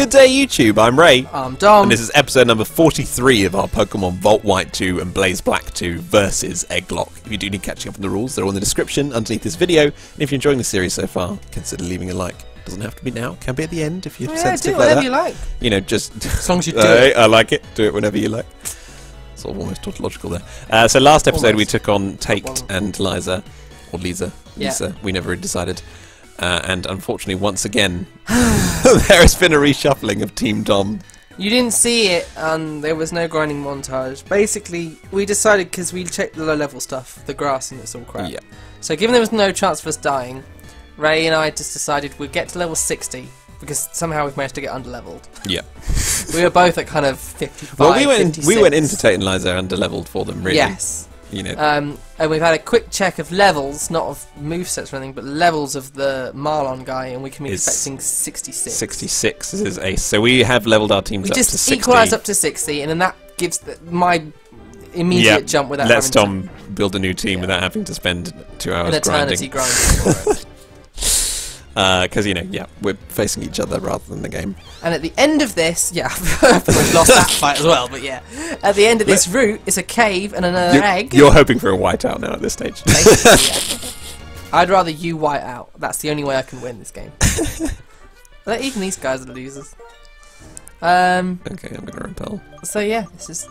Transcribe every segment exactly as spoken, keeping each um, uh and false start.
Good day, YouTube. I'm Ray. I'm Dom. And this is episode number forty-three of our Pokemon Volt White two and Blaze Black two versus Egglocke. If you do need catching up on the rules, they're all in the description underneath this video. And if you're enjoying the series so far, consider leaving a like. Doesn't have to be now, can be at the end if you're yeah, sensitive do like whatever that. you like. You know, just as long as you do uh, it. I like it. Do it whenever you like. Sort of almost tautological there. Uh, so last episode almost. we took on Tate and Liza, or Lisa. Yeah. Lisa. We never decided. Uh, and unfortunately, once again, there has been a reshuffling of Team Dom. You didn't see it, and there was no grinding montage. Basically, we decided because we checked the low-level stuff, the grass, and it's all crap. Yeah. So, given there was no chance of us dying, Ray and I just decided we'd get to level sixty because somehow we've managed to get under-leveled. Yeah. We were both at kind of fifty-five, Well, we went fifty-six. we went into Tate and Liza under-leveled for them, really. Yes. You know. Um, and we've had a quick check of levels, not of movesets or anything, but levels of the Marlon guy, and we can be Is expecting sixty-six. sixty-six is ace. So we have leveled our teams We up to just sixty. equalise up to sixty, and then that gives the, my immediate Yeah, jump without Let's having Tom build a new team Yeah. without having to spend two hours an eternity grinding. grinding for it. Because, uh, you know, yeah, we're facing each other rather than the game. And at the end of this, yeah, I've lost that fight as well, but yeah. At the end of this route is a cave and another You're, egg. you're hoping for a whiteout now at this stage. Basically, yeah. I'd rather you white out. That's the only way I can win this game. But even these guys are losers. Um. Okay, I'm going to repel. So yeah, this is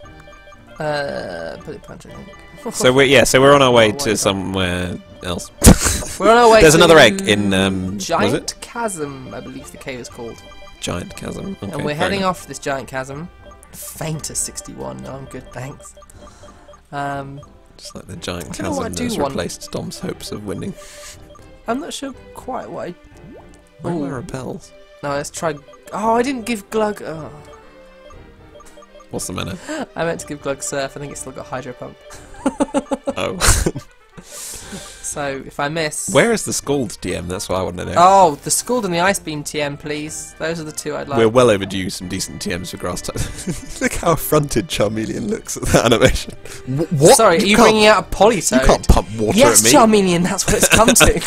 uh bullet punch, I think. So we're yeah, so we're on our way Oh, to wait, somewhere else. We're on our way. There's to another egg in um, was Giant it? Chasm, I believe the cave is called. Giant Chasm. Okay, And we're fair heading enough. off this giant chasm. Faint as sixty-one. No, I'm good, thanks. Um, Just like the giant I don't know what I chasm do that's want. replaced Dom's hopes of winning. I'm not sure quite what I. Where are my Ooh. repels? No, let's try. Oh, I didn't give Glug. Oh. What's the matter? I meant to give Glug Surf. I think it's still got Hydro Pump. Oh. So if I miss. Where is the Scald D M? That's what I want to know. Oh, the Scald and the Ice Beam T M, please. Those are the two I'd like. We're well overdue some decent T Ms for grass type. Look how affronted Charmeleon looks at that animation. Wh- What? Sorry, are you can't- bringing out a Polytoad? You can't pump water Yes, at me. Charmeleon, that's what it's come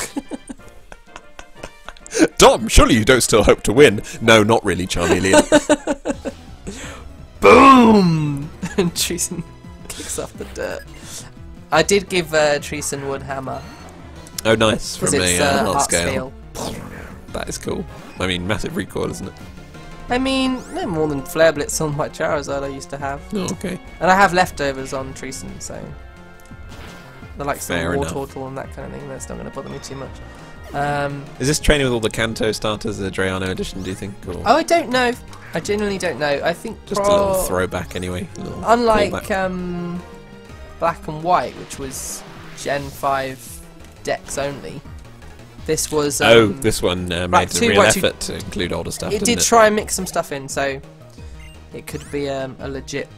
to. Dom, surely you don't still hope to win. No, not really, Charmeleon. Boom! And Treason kicks off the dirt. I did give uh, Treason Wood Hammer. Oh, nice. From Because a it's uh, uh, hard art scale. scale. That is cool. I mean, massive recoil, isn't it? I mean, no more than Flare Blitz on my Charizard I used to have. Oh, okay. And I have leftovers on Treason, so... I like some Fair War enough. Turtle and that kind of thing. That's not going to bother me too much. Um, Is this training with all the Kanto starters, the Drayano edition, do you think? Or oh, I don't know. I genuinely don't know. I think just pro- a little throwback anyway. A little Unlike callback. um, Black and White, which was Gen five decks only, this was. Um, oh, this one uh, right, made a two- real right, two- effort to include older stuff, it didn't did it? try and mix some stuff in, so it could be um, a legit,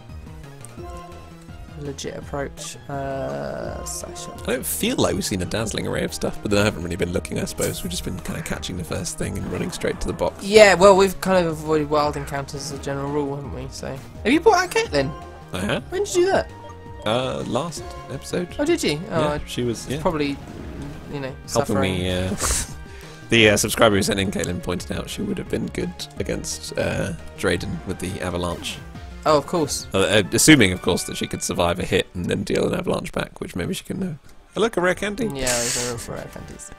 a legit approach. Uh, Sasha. I don't feel like we've seen a dazzling array of stuff, but then I haven't really been looking, I suppose. We've just been kind of catching the first thing and running straight to the box. Yeah, well, we've kind of avoided wild encounters as a general rule, haven't we? So, have you brought out Caitlin? I have. When did you do that? Uh, last episode. Oh, did you? Oh, yeah, I she was yeah, probably, you know, helping suffering. me. Uh, the uh, subscriber who sent in, Caitlin, pointed out she would have been good against uh, Drayden with the avalanche. Oh, of course. Uh, uh, assuming, of course, that she could survive a hit and then deal an avalanche back, which maybe she can know. Oh, look, a rare candy. Yeah, there's no room for rare candies.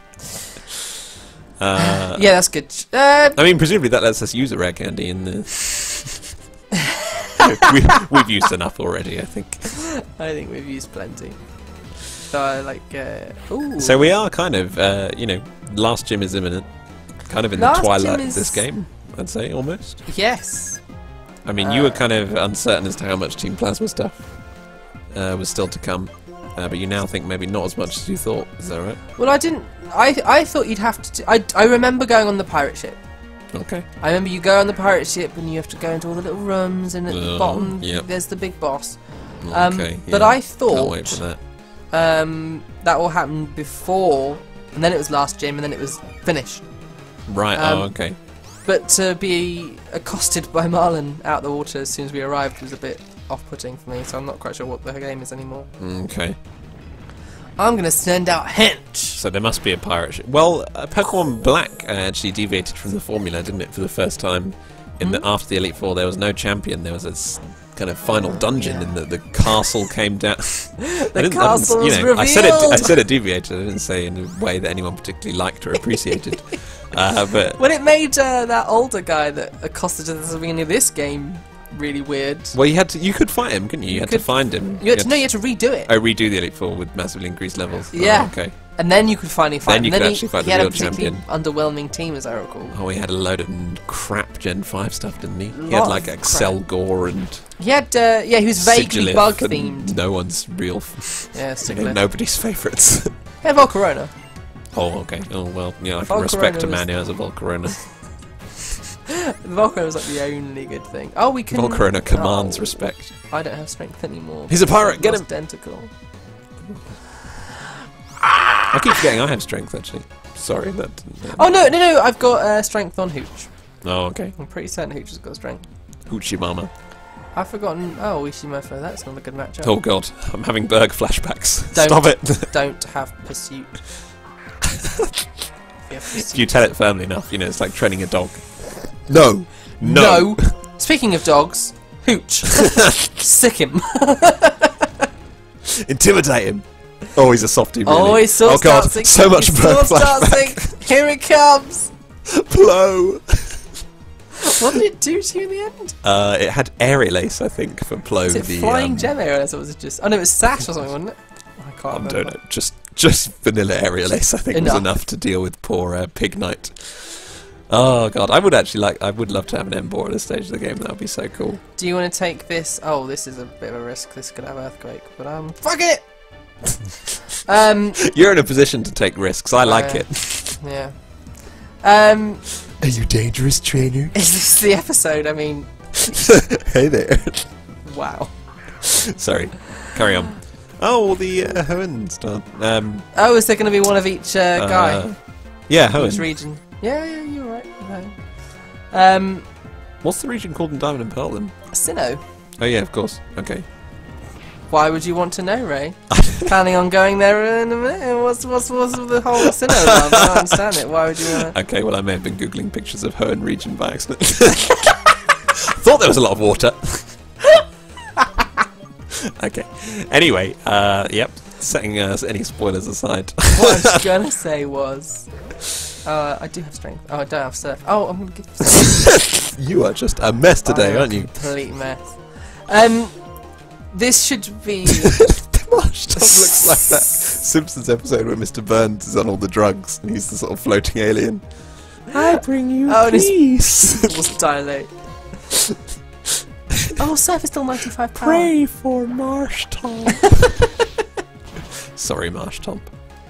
Uh, Yeah, that's good. Uh, I mean, presumably that lets us use a rare candy in the. we, we've used enough already, I think. I think we've used plenty. So I like. Uh, ooh. So we are kind of, uh, you know, last gym is imminent. Kind of in Last the twilight gym of is- this game, I'd say, almost. Yes. I mean, you were Uh, kind of uncertain as to how much Team Plasma stuff uh, was still to come. Uh, but you now think maybe not as much as you thought. Is that right? Well, I didn't. I I thought you'd have to. Do, I I remember going on the pirate ship. Okay. I remember you go on the pirate ship and you have to go into all the little rooms, and at the Oh, bottom yep. there's the big boss. Um, Okay. but yeah. I Can't wait for thought that. um, that all happened before, and then it was last gym, and then it was finished. Right. um, oh, okay. But to be accosted by Marlon out the water as soon as we arrived was a bit off-putting for me, so I'm not quite sure what the game is anymore. Okay. I'm gonna send out Hench. So there must be a pirate ship. Well, uh, Pokemon Black uh, actually deviated from the formula, didn't it, for the first time in the after the Elite Four, there was no champion. There was a s- kind of final dungeon, Yeah. and the, the castle came down. The castle you was know, I said it. I revealed! said it deviated. I didn't say in a way that anyone particularly liked or appreciated. uh, but When it made uh, that older guy that accosted us at the beginning of this game really weird. well, you had to. You could fight him, couldn't you? You, You had could- to find him. You had to, no, you had to redo it. Oh, redo the Elite Four with massively increased levels. Yeah. Oh, okay. And then you could finally fight Then you him. could he, actually fight he the had real a particularly champion. underwhelming team, as I recall. Oh, he had a load of crap Gen five stuff, didn't he? He Lot had of like crap. Excel Gore and He had, uh, yeah, he was vaguely Sigilith bug and themed. No one's real. F- Yeah, you know, Sigilith. nobody's favourites. He had Volcarona. Oh, okay. Oh, well, yeah, I can Volcarona respect a was- man who has a Volcarona. Volcarona was like the only good thing. Oh, we can. Volcarona commands oh, respect. I don't have strength anymore. He's a pirate, get Lost him! Tentacle. I keep forgetting I have strength, actually. Sorry, that... that Oh no, no, no! I've got uh, strength on Hooch. oh, okay. I'm pretty certain Hooch has got strength. Uchimama. I've forgotten. Oh, Ishimofo. That's not a good matchup. Oh, God. I'm having Berg flashbacks. Don't. Stop it. Don't have pursuit. If you have If pursuit. you tell it firmly enough, you know, it's like training a dog. No. No. Speaking of dogs, Hooch. Sick him. Intimidate him. Oh, he's a softie, really. Oh, he's sword oh God, dancing. so much He's Berg sword flashback. dancing. Here it comes. Plo. What did it do to you in the end? Uh, it had aerial ace, I think, for Plo. Was it the, flying um, gem areas, or was it just? Oh no, it was Sash or something, wasn't it? I can't I remember. don't know. Just, just vanilla aerial ace, I think, Enough. was enough to deal with poor uh, Pig Knight. Oh God, I would actually like. I would love to have an Embor at this stage of the game. That would be so cool. Do you want to take this? Oh, this is a bit of a risk. This could have earthquake, but um, fuck it. um, You're in a position to take risks. I like Uh, it. yeah. Um, Are you dangerous, trainer? is this the episode? I mean, Hey there. wow. Sorry. Carry on. Oh, the uh, Hoenn stuff. Um, Oh, is there going to be one of each uh, guy? uh, yeah, Each Hoenn. region. Yeah, yeah, you're right. Okay. Um, What's the region called in Diamond and Pearl then? Sinnoh. Oh yeah, of course. Okay. Why would you want to know, Ray? Planning on going there in a minute? What's what's what's with the whole Sinnoh love? I don't understand it. Why would you want to? Okay, well I may have been googling pictures of Hoenn region by accident. Thought there was a lot of water. Okay. Anyway, uh, yep. Setting uh, any spoilers aside. What I was gonna say was, uh, I do have strength. Oh, I don't have surf. Oh, I'm gonna give. You are just a mess today, I'm a aren't you? Complete mess. Um, this should be. Marsh Tom looks like that Simpsons episode where Mister Burns is on all the drugs and he's the sort of floating alien. I bring you Oh, and his peace. was dilate. Oh, surf is still ninety-five power. Pray for Marsh Tom. Sorry, Marsh Tom.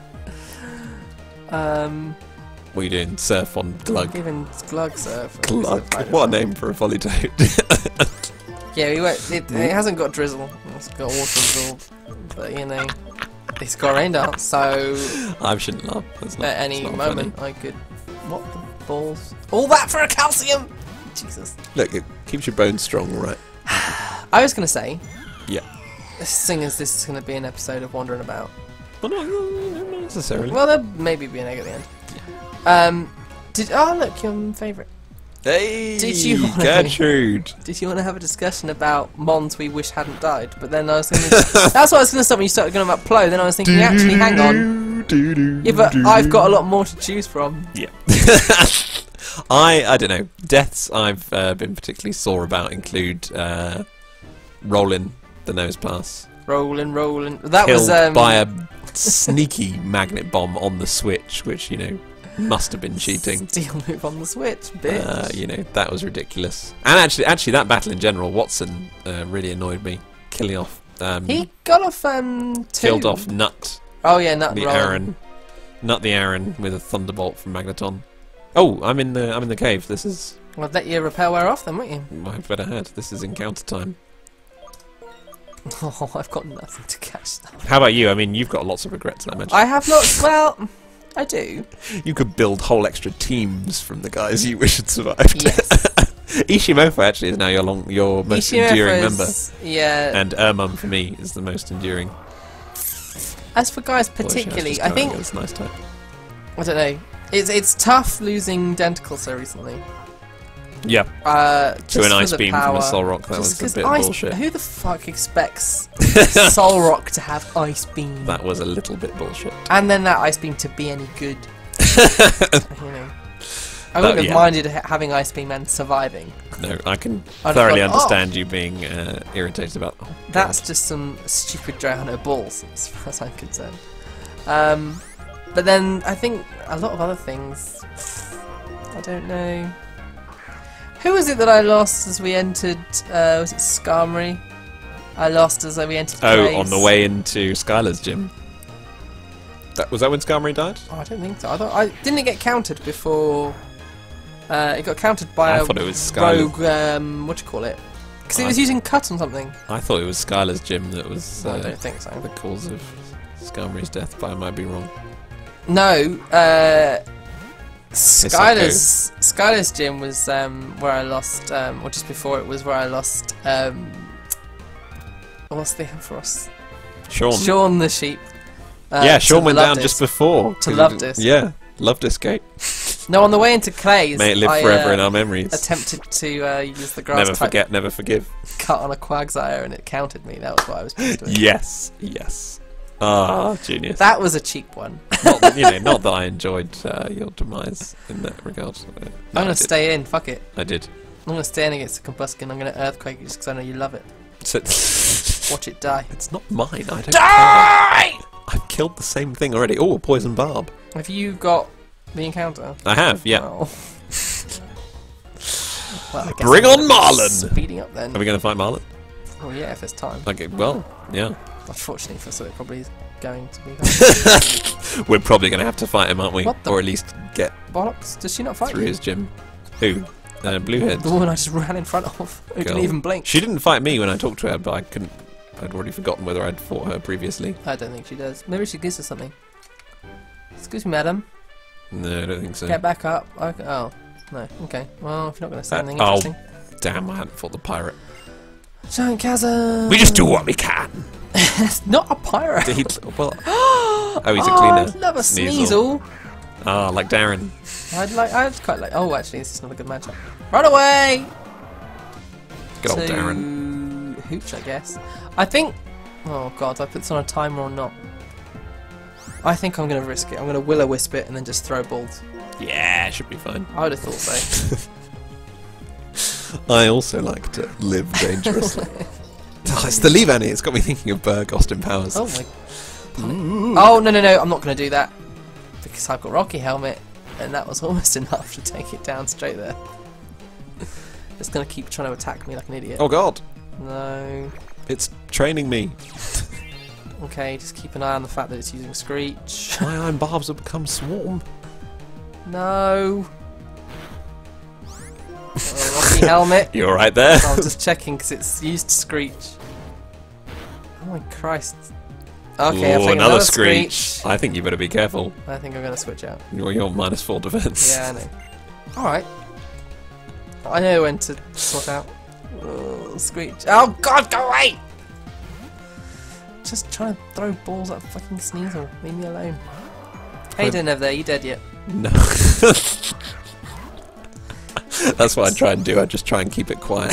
Um, What are you doing? Surf on Glug. Giving Glug surf. Glug. What a name for a volley toad. Yeah, we won't, it, it hasn't got drizzle. It's got water absorb, but you know, it's got rain dance. So I shouldn't laugh. That's not, at any that's not moment, funny. I could. What the balls? All that for a calcium? Jesus. Look, it keeps your bones strong, right? I was gonna say, Yeah. seeing as this is gonna be an episode of wandering about. Well, no, no, not necessarily. Well, there'll maybe be an egg at the end. Um, did oh look your favourite? Hey, Did you wanna- Gertrude? Did you want to have a discussion about Mons we wish hadn't died? But then I was gonna. That's what I was gonna stop when you started going about Plo. Then I was thinking, actually, hang on. Yeah, but I've got a lot more to choose from. Yeah. I I don't know. Deaths I've uh, been particularly sore about include uh, Rollin the nose pass, Rolling, rolling. That killed was um, by a sneaky magnet bomb on the switch, which you know must have been cheating. Steel move on the switch, bitch. Uh, you know that was ridiculous. And actually, actually, that battle in general, Watson uh, really annoyed me, killing off. Um, he got off um two. killed off Nut Oh yeah, Nut the and Rollin. Aaron, Nut the Aaron with a thunderbolt from Magneton. Oh, I'm in the I'm in the cave. This is Well, let your repair wear off then, won't you? I've better had. This is encounter time. Oh, I've got nothing to catch that. How about you? I mean, you've got lots of regrets, I imagine. I have not. Well, I do. You could build whole extra teams from the guys you wish had survived. Yes. Ishimofo actually is now your long, your most enduring member, Ishimofo's- Yeah. and Ermum for me is the most enduring. As for guys Although she has particularly, just I going, think it's nice type. I don't know. It's it's tough losing Denticle so recently. Yeah. Uh, to an for ice the beam power, from a soul rock. That just was a 'cause bit of ice, bullshit. Who the fuck expects soul rock to have ice beam? That was a little bit bullshit. And then that ice beam to be any good. You know. I wouldn't But, have yeah. minded ha- having ice beam and surviving. No, I can I'd have thoroughly gone, understand you being uh, irritated about. Oh, That's just some stupid Drowno balls, as far as I'm concerned. Um, but then I think a lot of other things. I don't know. Who was it that I lost as we entered? Uh, was it Skarmory? I lost as we entered. Oh, Blaze. on the way into Skylar's gym. That was that when Skarmory died? Oh, I don't think so. I thought I didn't it get counted before. Uh, it got counted by I a thought it was Skylar. rogue. Um, what do you call it? Because it I- was using cut on something. I thought it was Skylar's gym that was I uh, don't think so. the cause of Skarmory's death, but I might be wrong. No, uh, Hisako. Skylar's Skylar's gym was um, where I lost, um, or just before it was where I lost. Um, what's the for us? Sean. Sean the sheep. Uh, yeah, to Sean went down Lovedis. just before. To Lovedis. Yeah, Lovedis Gate. No, on the way into Clay's, May it live I, forever uh, in our memories. attempted to uh, use the grass Never type forget, never forgive. cut on a Quagsire, and it counted me. That was what I was supposed to do. Yes, yes. Ah, genius. That was a cheap one. Not, you know, not that I enjoyed uh, your demise in that regard. Uh, no, I'm I gonna did. stay in. Fuck it. I did. I'm gonna stay in against the Combuskin. I'm gonna Earthquake you just because I know you love it. So, Watch it die. it's not mine. I don't care. Die! I've killed the same thing already. Oh, a poison barb. Have you got the encounter? I have. Yeah. Oh. Well, I guess Bring I'm on gonna be Marlon! Speeding up then. Are we going to fight Marlon? Oh yeah, if there's time. Okay. Well, yeah. Unfortunately for us, it probably is going to be. We're probably going to have to fight him, aren't we? What the- Or at least get Bollocks! Does she not fight through you? his gym. Who? Uh, Bluehead. The woman I just ran in front of, who didn't Girl. even blink. She didn't fight me when I talked to her, but I couldn't. I'd already forgotten whether I'd fought her previously. I don't think she does. Maybe she gives us something. Excuse me, madam. No, I don't think so. Get back up. Okay. Oh, no. Okay. Well, if you're not going to say Uh, anything oh. interesting. Damn, I hadn't fought the pirate. Giant chasm. We just do what we can. It's not a pirate. Did he, well, oh, he's a Oh, cleaner. I'd love a Sneasel. Sneasel. ah, like Darren. I'd like. I'd quite like. Oh, actually, this is not a good matchup. Run away. Good old to Darren. Hooch, I guess. I think. Oh God, do I put this on a timer or not? I think I'm going to risk it. I'm going to will-o-wisp it and then just throw balls. Yeah, should be fine. I would have thought so. I also like to live dangerously. oh, it's the Leaf Annie. It's got me thinking of Berg, Austin Powers. Oh my. Oh no no no! I'm not going to do that because I've got Rocky Helmet, and that was almost enough to take it down straight there. It's going to keep trying to attack me like an idiot. Oh God! No. It's training me. Okay, just keep an eye on the fact that it's using Screech. My iron barbs have become swarm. No. Oh, Rocky Helmet. You're right there. I'm just checking because it's used Screech. Oh my Christ. Okay, I'll Ooh, take another, another screech. Screech. I think you better be careful. I think I'm going to switch out. You're, you're minus four defense. Yeah, I know. Alright. I know when to sort out. Oh, Screech. Oh God, go away! Just trying to throw balls at fucking Sneasel. Leave me alone. How you doing over there? You dead yet? No. That's what I try and do. I just try and keep it quiet.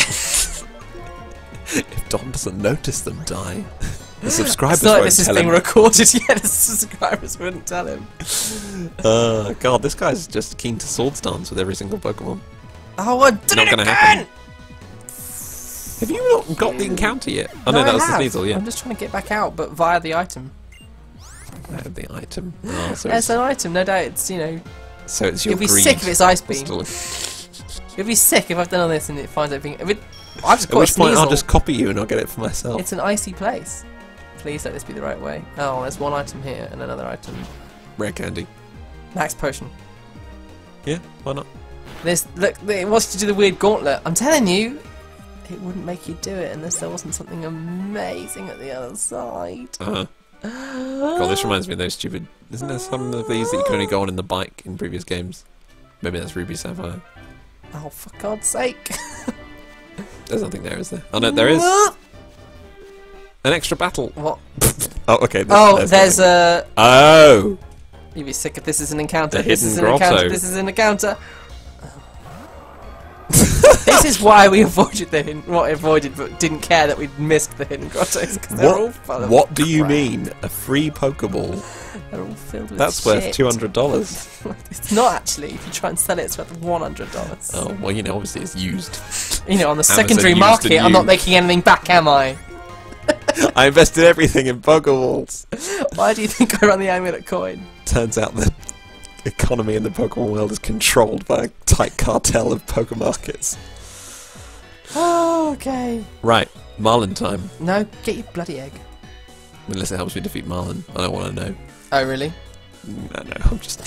If Don doesn't notice them die, the subscribers It's not like won't this is tell being him. recorded yet. The subscribers wouldn't tell him. Uh, God, this guy's just keen to swords dance with every single Pokemon. Oh, I did Not it gonna again! happen. Have you not got the encounter yet? Oh no, I that was have. the Sneasel, yeah. I'm just trying to get back out, but via the item. I have the item. Oh, so, It's it's, an item, no doubt. It's, you know, so it's your it'd be greed. sick if it's Ice Beam. Still- It'd be sick if I've done all this and it finds everything. If it, I've just At got a which point I'll Sneasel. just copy you and I'll get it for myself. It's an icy place. Please let this be the right way. Oh, there's one item here and another item. Rare candy. Max potion. Yeah, why not? This look, it wants to do the weird gauntlet. I'm telling you, it wouldn't make you do it unless there wasn't something amazing at the other side. Uh-huh. God, this reminds me of those stupid... Isn't there some of these that you can only go on in the bike in previous games? Maybe that's Ruby Sapphire. Oh, for God's sake! There's nothing there, is there? Oh no, there is. An extra battle. What? Oh, okay. There's, Oh, there's, there's nothing. a. Oh! You'd be sick if this is an encounter. The This hidden is an encounter. grotto. This is an encounter. This is why we avoided the hidden, what avoided, but didn't care that we'd missed the hidden grottos because they're all full of What do you crap. mean? A free Pokeball? They're all filled with That's shit. worth two hundred dollars. It's not actually. If you try and sell it, it's worth one hundred dollars. Oh well, you know, obviously it's used. You know, on the Amazon secondary used market, and I'm not used. making anything back, am I? I invested everything in Pokeballs. Why do you think I run the Amulet coin? Turns out the economy in the Pokemon world is controlled by a tight cartel of Pokemarkets. Oh, okay. Right, Marlin time. No, get your bloody egg. Unless it helps me defeat Marlin. I don't want to know. Oh, really? No, no, I'm just...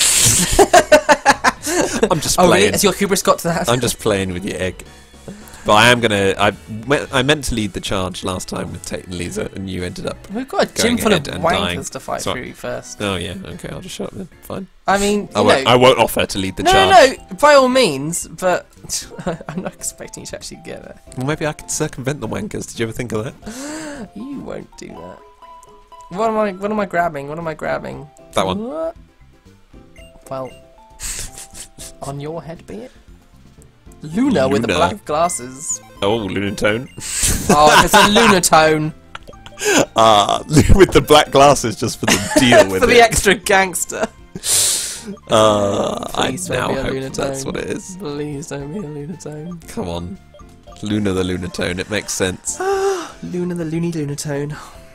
I'm just Oh, playing. really? Has your hubris got to that? I'm just playing with your egg. But I am gonna... I, me- I meant to lead the charge last time with Tate and Lisa, and you ended up... We've got a gym going full of ahead and wankers dying. to fight So- through first. Oh yeah, okay, I'll just shut up then. Fine. I mean, you I won't, know... I won't offer to lead the no, charge. no, no, by all means, but I'm not expecting you to actually get it. Well, maybe I could circumvent the wankers. Did you ever think of that? You won't do that. What am I? What am I grabbing? What am I grabbing? That one. What? Well, on your head be it. Luna, with the Luna. black glasses. Oh, Lunatone. Oh, it's a Lunatone Ah, with the black glasses just for the deal with for it. the extra gangster. Uh, I Please don't now be a hope Lunatone. that's what it is. Please don't be a Lunatone. Come on. Luna the Lunatone, it makes sense. Luna the Looney Lunatone.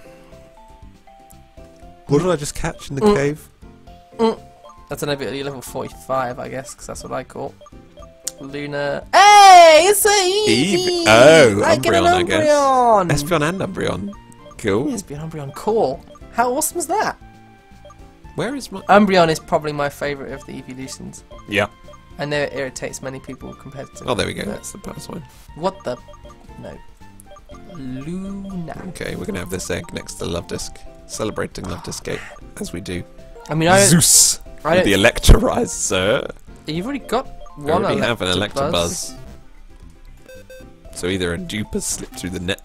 What did I just catch in the Mm. cave? Mm. That's an bit of level forty-five, I guess, because that's what I caught. Luna. Hey, it's a Eevee! Eevee. Oh, I get an Umbreon, I guess. Umbreon! Espeon and Umbreon. Cool. Yes, be an Umbreon. Cool. How awesome is that? Where is my... Umbreon is probably my favourite of the evolutions. Yeah. I know it irritates many people compared to... Oh, there we go. but That's the pass one. What the... No. Luna. Okay, we're going to have this egg next to the Love Disc. Celebrating Love Disc Gate, as we do. I mean, I don't... Zeus! I With don't the Electurize, sir. you've already got We one already have an Electabuzz. Electabuzz. So either a dupe has slipped through the net.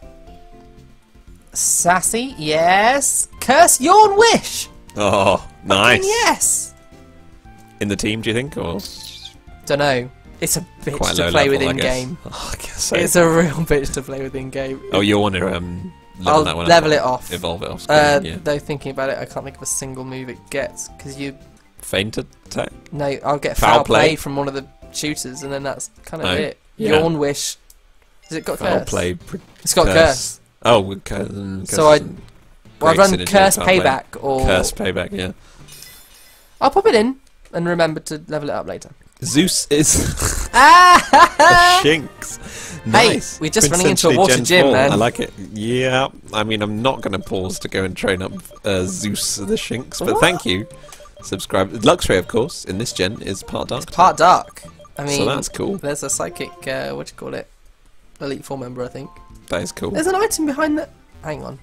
Sassy, yes. Curse Yawn Wish! Oh, nice. Fucking yes! In the team, do you think? Or Dunno. It's a bitch quite to low play level, with I in guess. game. Oh, I guess so. It's a real bitch to play with in game. Oh, you want to um, level I'll that one level up? it off. Evolve it off. Uh, yeah. Though thinking about it, I can't think of a single move it gets because you. Feint attack? No, I'll get Foul foul, play. play? from one of the shooters, and then that's kind of Oh, it. yeah. Yawn Wish. Has it got Foul curse? play. Pr- It's got curse. curse. Oh, with curse. And curse So I- and Well, I great run synergy curse with foul play. payback or Curse payback, yeah. I'll pop it in and remember to level it up later. Zeus is a Ah! Shinx. Nice. we're just running into a Quintessentially water Gen gym, four. man. I like it. Yeah, I mean, I'm not going to pause to go and train up uh, Zeus the Shinx, but What? thank you. Subscribe. Luxray, of course, in this gen is part dark. Part dark. I mean, So that's cool. There's a psychic. Uh, what do you call it? Elite Four member, I think. That is cool. There's an item behind the. Hang on.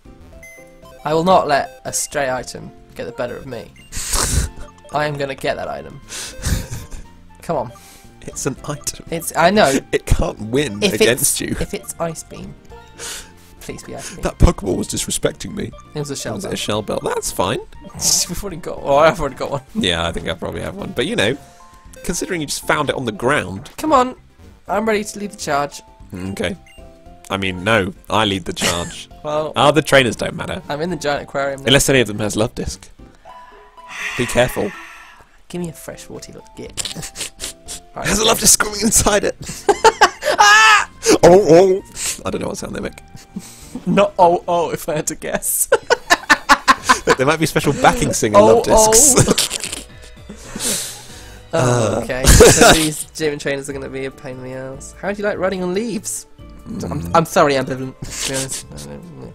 I will not let a stray item get the better of me. I am gonna get that item. Come on. It's an item. It's. I know. It can't win If against it's, you. If it's Ice Beam, please be Ice Beam. That Pokeball was disrespecting me. It was a shell. Was it a shell belt? That's fine. We've already got. Oh, I've already got one. Yeah, I think I probably have one. But you know, considering you just found it on the ground. Come on. I'm ready to lead the charge. Okay. I mean, no, I lead the charge. Well, Ah, the trainers don't matter. I'm in the giant aquarium now. Unless any of them has Love Disc. Be careful. Give me a freshwater little git. Right, There's a Love Disc swimming inside it. Ah! Oh, oh. I don't know what sound they make. Not oh oh if I had to guess. There might be special backing singer Oh, Love Discs. Oh, Uh. okay. So these gym trainers are going to be a pain in the ass. How do you like running on leaves? I'm, I'm sorry, ambivalent. To be honest. I don't know.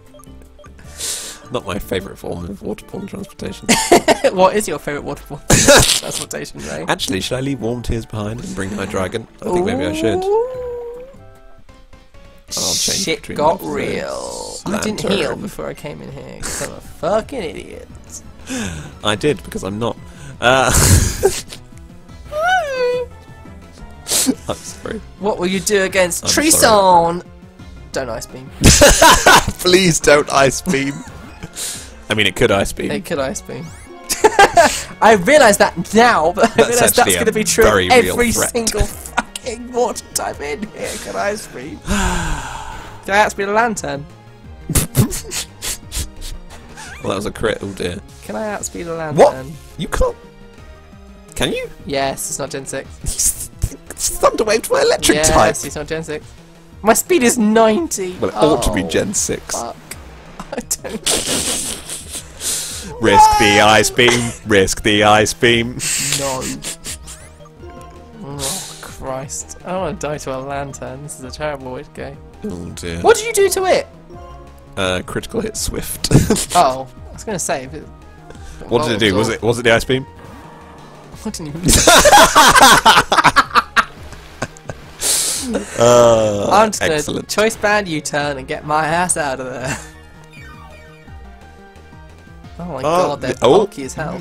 Not my favourite form of waterborne transportation. What is your favourite waterfall transportation, Ray? Actually, should I leave Warm Tears behind and bring Hydreigon? I think maybe I should. I'll change Shit between got both of real. those. I didn't Lantern. heal before I came in here because I'm a fucking idiot. I did, because I'm not. Uh, I'm sorry. What will you do against I'm Treeson? Don't Ice Beam. Please don't Ice Beam. I mean, it could Ice Beam. It could Ice Beam. I realise that now, but I That's realise that's actually going a to be true very of real every threat. single fucking fucking water type in here. Can I outspeed? Can I outspeed a lantern? Well, that was a crit. Oh dear. Can I outspeed a lantern? What? You can't. Can you? Yes, it's not Gen six. It's Thunderwave to my electric yes, type. Yes, it's not Gen six. My speed is ninety. Well, it oh, ought to be Gen six. Fuck. I don't. Risk the ice beam. Risk the ice beam. No. Oh Christ! I don't want to die to a lantern. This is a terrible way to go. Oh dear. What did you do to it? Uh, critical hit Swift. Oh, I was going to say. If it, what did it do? Was it was it the ice beam? I didn't even. uh, I'm just going to excellent. choice band U-turn and get my ass out of there. Oh my Oh, god, they're oh. bulky as hell.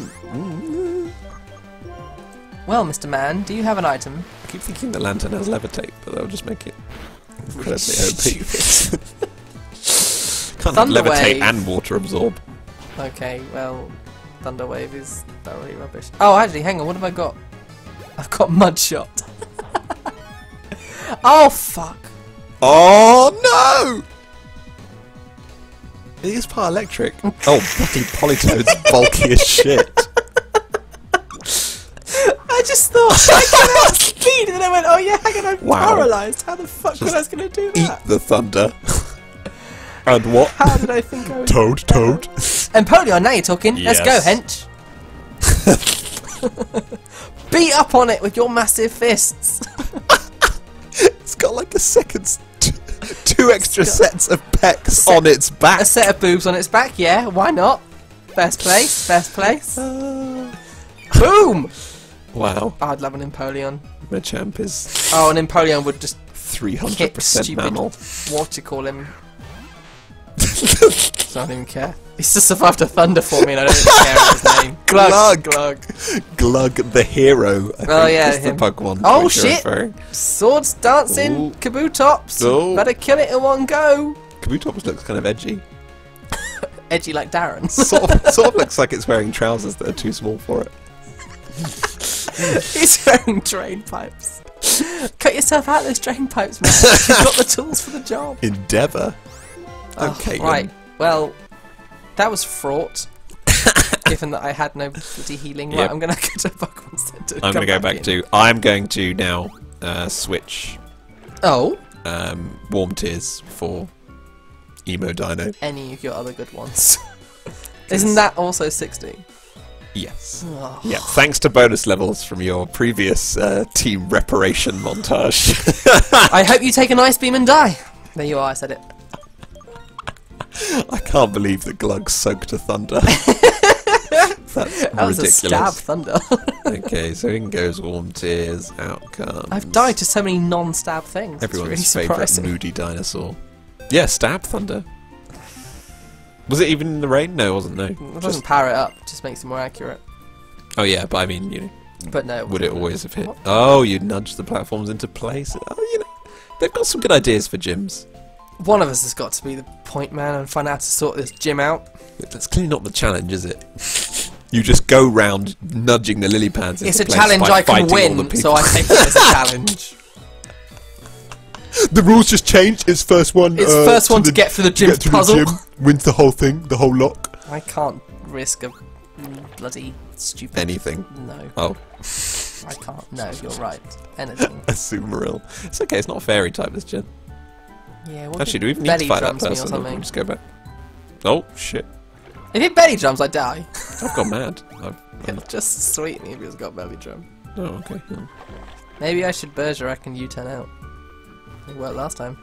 Well, Mister Man, do you have an item? I keep thinking the lantern has levitate, but that'll just make it incredibly O P. Stupid. Can't have Thunder levitate wave. and water absorb. Okay, well, Thunder Wave is thoroughly rubbish. Oh, actually, hang on, what have I got? I've got Mud Shot. Oh, fuck. Oh no! It is part electric. Oh, bloody Politoed's bulky as shit. I just thought, I can outspeed, and then I went, oh yeah, hang on, I'm Wow. paralysed. How the fuck was I going to do Eat that? the thunder. And what? How did I think I was... Toad, toad. Empoleon, now you're talking. Yes. Let's go, hench. Beat up on it with your massive fists. It's got like a second, t two extra got sets of pecs set- on its back. A set of boobs on its back, yeah, why not? Best place, best place. Uh, Boom! wow, Oh, I'd love an Empoleon. Machamp is Oh, an Empoleon would just three hundred kick percent stupid, mammal. what do you call him? I don't even care. He's just survived a thunder for me and I don't even care his name. Glug! Glug. Glug. Glug the hero. I Oh, think yeah, is the him. Pokemon. to Oh, which you're shit. referring. Swords dancing, Ooh. Kabutops. Oh. Better kill it in one go. Kabutops looks kind of edgy. Edgy like Darren. Sort of, sort of looks like it's wearing trousers that are too small for it. He's wearing drain pipes. Cut yourself out those drain pipes, man. You've got the tools for the job. Endeavour. Oh, Okay, right. then. Well, that was fraught. Given that I had no bloody healing. Right, Yep. I'm going to go to Pokemon Center. I'm going to go back in. to. I'm going to now uh, switch Oh, um, Warm Tears for Emo Dino. any of your other good ones. Isn't that also sixty? Yes. Oh. Yeah. Thanks to bonus levels from your previous uh, team reparation montage. I hope you take an ice beam and die. There you are. I said it. I can't believe the Glug soaked to thunder. That's That was ridiculous. a stab thunder. Okay, so in goes Warm Tears, out comes... I've died to so many non-stab things. everyone's it's really favourite surprising. moody dinosaur. Yeah, stab thunder. Was it even in the rain? No, it wasn't, no. It doesn't Just- power it up. It just makes it more accurate. Oh yeah, but I mean, you know, But no. would it always have hit? What? Oh, you nudge the platforms into place. Oh, you know, they've got some good ideas for gyms. One of us has got to be the point man and find out how to sort this gym out. That's clearly not the challenge, is it? You just go round nudging the lily pads into It's a place challenge by I can fighting all the win, so people. I take it as a challenge. The rules just changed. It's first one. It's uh, first one the- to get through the gym's get to puzzle. The gym, wins the whole thing, the whole lock. I can't risk a bloody stupid... Anything. No, Oh, I can't. No, you're right. Anything. a Sumaril. It's okay. It's not a fairy type. This gen. Yeah, what Actually, if do we even it need to belly fight that drums me or person? Or can we something? just go back. Oh shit! If it belly drums, I die. I've gone mad. I've, It'll just sweet me if it's got belly drum. oh, okay. yeah. Maybe I should Bergerac and U-turn out. It worked last time.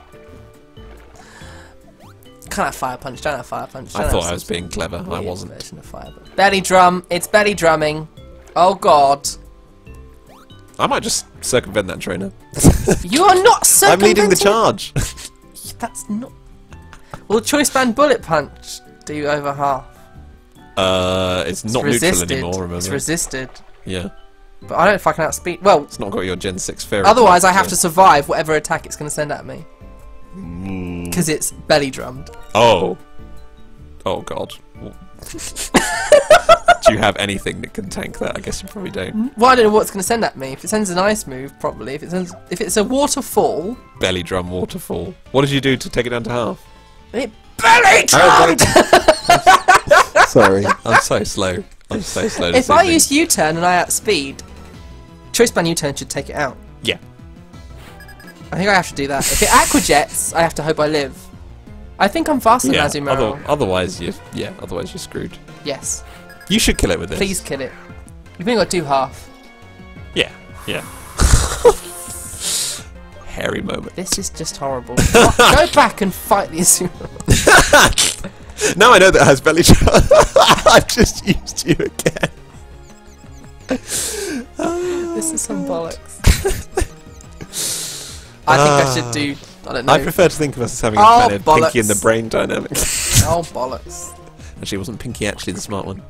Can't have fire punch. Don't have fire punch. I don't thought have I was some being clever. I weird wasn't. version of fire punch. Belly drum. It's belly drumming. Oh god. I might just circumvent that trainer. You are not I'm circumventing. leading the charge. That's not. Will choice band bullet punch do over half? uh, it's, It's not resisted. neutral anymore. Remember? It's resisted. yeah. But I don't know if I can outspeed. Well, It's not got your Gen six fairy. otherwise type, I have so- to survive whatever attack it's going to send at me. Mm. Because it's belly drummed. Oh. Oh god. Do you have anything that can tank that? I guess you probably don't. Well, I don't know what's going to send at me. If it sends an ice move, probably. If it sends, if it's a waterfall, Belly drum waterfall. What did you do to take it down to half? it belly drummed. Sorry, I'm so slow. I'm so slow. If I use U-turn and I outspeed, choice band U-turn should take it out. Yeah. I think I have to do that. If it aquajets, I have to hope I live. I think I'm faster Yeah. than Azumarill. Other, otherwise, you yeah. Otherwise, you're screwed. Yes. You should kill it with this. Please kill it. You've only got to do half. Yeah. Yeah. Hairy moment. This is just horrible. Go back and fight the Azumarill. Now I know that it has belly drum. I've just used you again. This is some bollocks. I think I should do. I don't know. I prefer to think of us as having Oh, a kind of bollocks. Pinky in the brain dynamic. Oh bollocks! Actually, wasn't Pinky actually the smart one?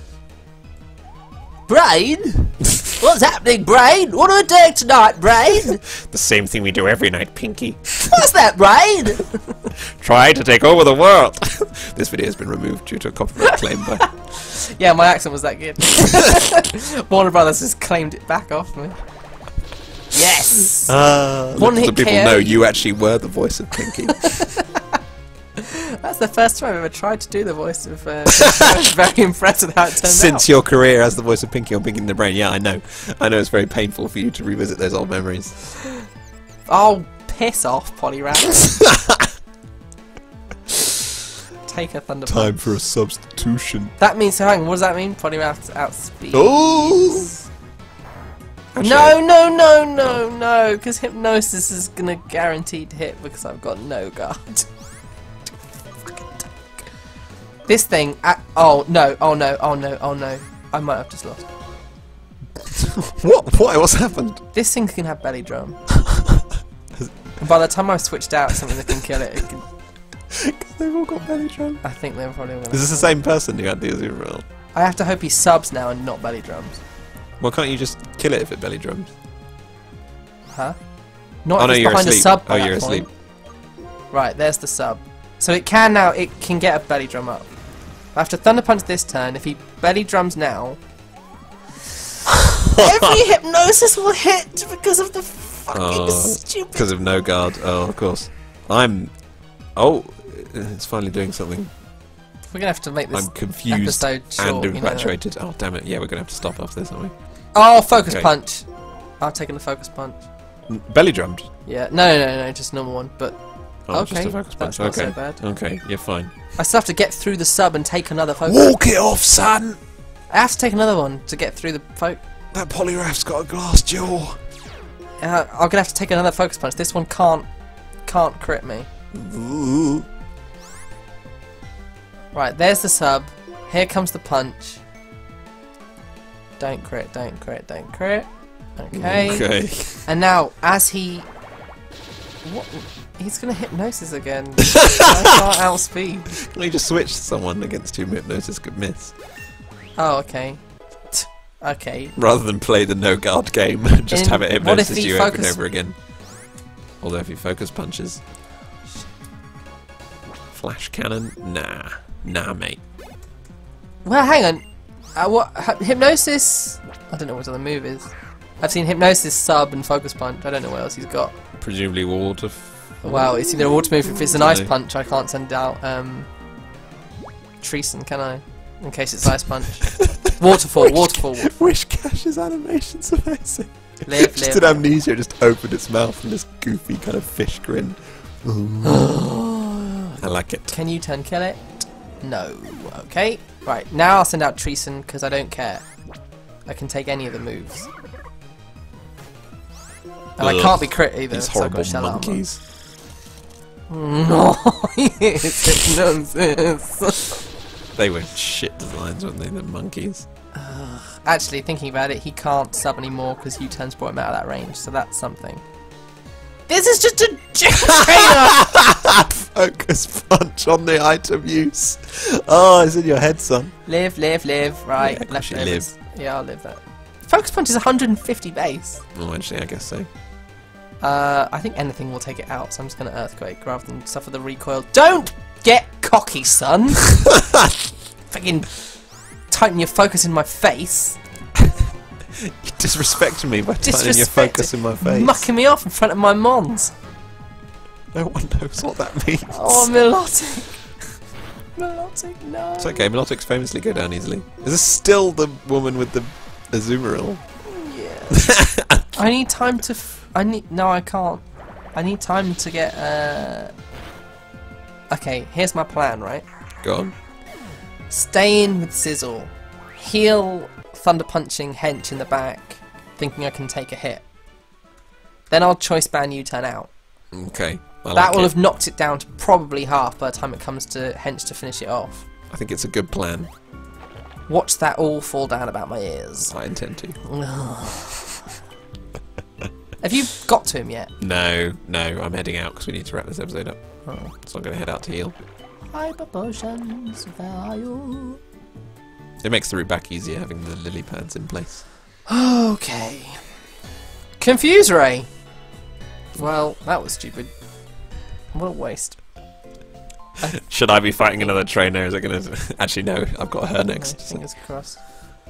Brain, what's happening, Brain? What are we doing tonight, Brain? The same thing we do every night, Pinky. What's that, Brain? Try to take over the world. This video has been removed due to a copyright claim by. Yeah, my accent was that good. Warner Brothers has claimed it back off me. Yes. Uh, One so hit people K O. know you actually were the voice of Pinky. That's the first time I've ever tried to do the voice of. Uh, I was very impressed with how it turned out. Since your career as the voice of Pinky on Pinky in the Brain, yeah, I know. I know it's very painful for you to revisit those old memories. Oh, piss off, Poliwrath. Take a thunder Time punch. for a substitution. That means, so hang on, what does that mean? Poliwrath outspeed. Oh! No, no, no, no, no, because Hypnosis is going to guaranteed hit because I've got no guard. This thing, uh, oh no, oh no, oh no, oh no, I might have just lost. What? Why? What's happened? This thing can have belly drum. And by the time I've switched out something that can kill it, it can, They've all got belly drum. I think they're probably going to... Is this the same person who had the Azumarill? I have to hope he subs now and not belly drums. Why can't you just kill it if it belly drums? Huh? Not Oh if no, it's you're behind asleep. a sub Oh, by you're that point. asleep. Right, there's the sub. So it can now, it can get a belly drum up. I have to Thunder Punch this turn. If he belly drums now, every Hypnosis will hit because of the fucking Oh, stupid... because of no guard. Oh, of course. I'm... Oh, it's finally doing something. We're going to have to make this I'm confused episode short, and you know. infatuated. Oh, damn it. Yeah, we're going to have to stop after this, aren't we? Oh, Focus Okay. Punch. I've taken the Focus Punch. N- Belly drummed? Yeah, no, no, no, no, just normal one, but... Oh, Okay, just a focus punch. that's not Okay. so bad. Okay, you're fine. I still have to get through the sub and take another Focus. Walk it off, son! I have to take another one to get through the Focus. That Poliwrath's got a glass jaw. Uh, I'm gonna have to take another Focus Punch. This one can't, can't crit me. Ooh. Right, there's the sub. Here comes the punch. Don't crit, don't crit, don't crit. Okay. Okay. And now, as he... What? He's gonna Hypnosis again. I can't outspeed. Can you just switch to someone against whom Hypnosis could miss? Oh, okay. Okay. Rather than play the no guard game, just In- have it what if Hypnosis he you over and focus- over again. Although if he focus punches... Flash cannon? Nah. Nah, mate. Well, hang on. Uh, what? Hy- Hypnosis? I don't know what the other move is. I've seen Hypnosis, Sub, and Focus Punch. I don't know what else he's got. Presumably water... F Wow, it's either a water move. If it's an Ice Dunno. Punch, I can't send out um, Treason, can I? In case it's Ice Punch. Waterfall, waterfall, waterfall. Wish Cash's animation's amazing. Live, Just live. an amnesia just opened its mouth and this goofy kind of fish grin. I like it. Can you turn kill it? No. Okay. Right, now I'll send out Treason because I don't care. I can take any of the moves. And I Ugh. can't be crit either. These so I've got horrible shell armor. monkeys. No, it's Hypnosis. They were shit designs, weren't they, the monkeys? Actually, thinking about it, he can't sub anymore because U-turns brought him out of that range, so that's something. This is just a trainer! Focus punch on the item use. Oh, it's in your head, son. Live, live, live. Right, Yeah, of course left you overs. Yeah, I'll live that. Focus punch is one hundred fifty base. Oh, actually, I guess so. Uh, I think anything will take it out, so I'm just going to Earthquake rather than suffer the recoil. Don't get cocky, son! fucking tighten your focus in my face. You're disrespecting me by tightening your focus in my face. Mucking me off in front of my mons. No one knows what that means. Oh, Milotic. Milotic, no. It's okay, Milotics famously go down easily. Is this still the woman with the Azumarill? Yeah. I need time to... F I need... No, I can't. I need time to get... Uh... Okay, here's my plan, right? Go on. Stay in with Sizzle. Heal Thunder Punching Hench in the back, thinking I can take a hit. Then I'll Choice Band U-turn out. Okay. I that like will it. have knocked it down to probably half by the time it comes to Hench to finish it off. I think it's a good plan. Watch that all fall down about my ears. I intend to. Have you got to him yet? No, no, I'm heading out because we need to wrap this episode up. Oh. So I'm going to head out to heal. Hyper potions value. It makes the route back easier having the lily pads in place. Okay. Confuse Ray. Well, that was stupid. What a waste. Should I be fighting another trainer? Is it going to... Actually, no. I've got her next. Okay, fingers crossed.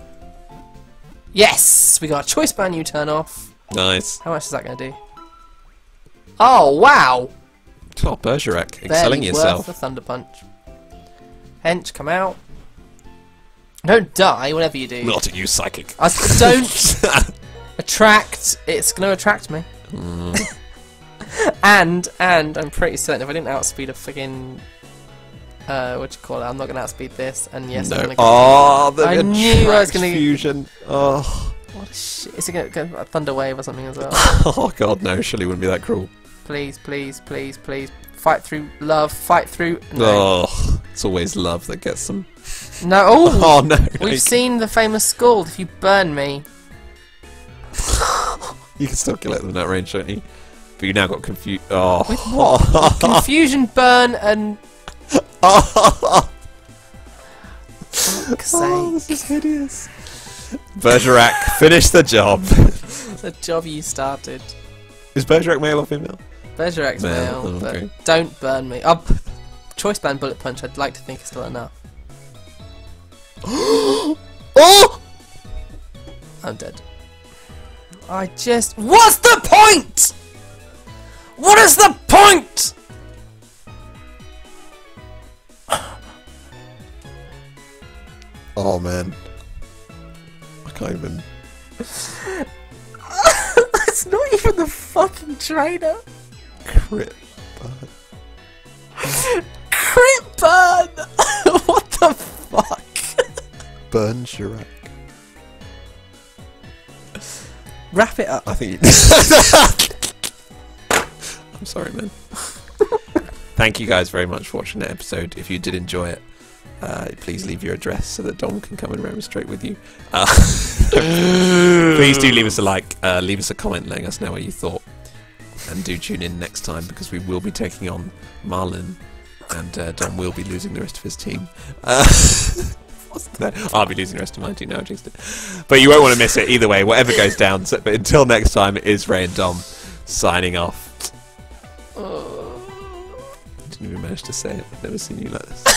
Yes! We got a Choice Band U-turn off. Nice. How much is that going to do? Oh, wow! Oh, Bergerac. Excelling Barely yourself. worth the Thunder Punch. Hench, come out. Don't die, whatever you do. Not you, psychic. I don't attract. It's going to attract me. Mm. and, and, I'm pretty certain if I didn't outspeed a friggin... Uh, what do you call it? I'm not going to outspeed this, and yes, No. I'm going to Oh, the I knew I was gonna get- fusion. Oh. What a shit. Is it going to go a Thunder Wave or something as well? Oh, God, no. Surely wouldn't be that cruel. Please, please, please, please. Fight through love, fight through... No. Oh, it's always love that gets them. No, oh! Oh, no. We've no, seen the famous Scald. If you burn me... You can still kill it with that range, don't you? But you now got confused. Oh. With what? Confusion, burn, and... Oh, Fuck's oh, sake. this is hideous. Bergerac, finish the job. The job you started. Is Bergerac male or female? Bergerac's Male, male, oh, but okay. don't burn me. Oh, Choice Band Bullet Punch, I'd like to think is still enough. Oh! I'm dead. I just... What's the point?! What is the point?! Oh, man. I can't even... It's not even the fucking trainer. Crit burn. Crit burn! What the fuck? Bergerac. Wrap it up. I think you... I'm sorry, man. Thank you guys very much for watching that episode. If you did enjoy it, uh, please leave your address so that Dom can come and remonstrate with you. Uh, please do leave us a like, uh, leave us a comment letting us know what you thought. And do tune in next time because we will be taking on Marlin and uh, Dom will be losing the rest of his team. Uh, no, I'll be losing the rest of my team now, I jinxed it. But you won't want to miss it either way, whatever goes down. So, but until next time, it is Ray and Dom signing off. I didn't even manage to say it. I've never seen you like this.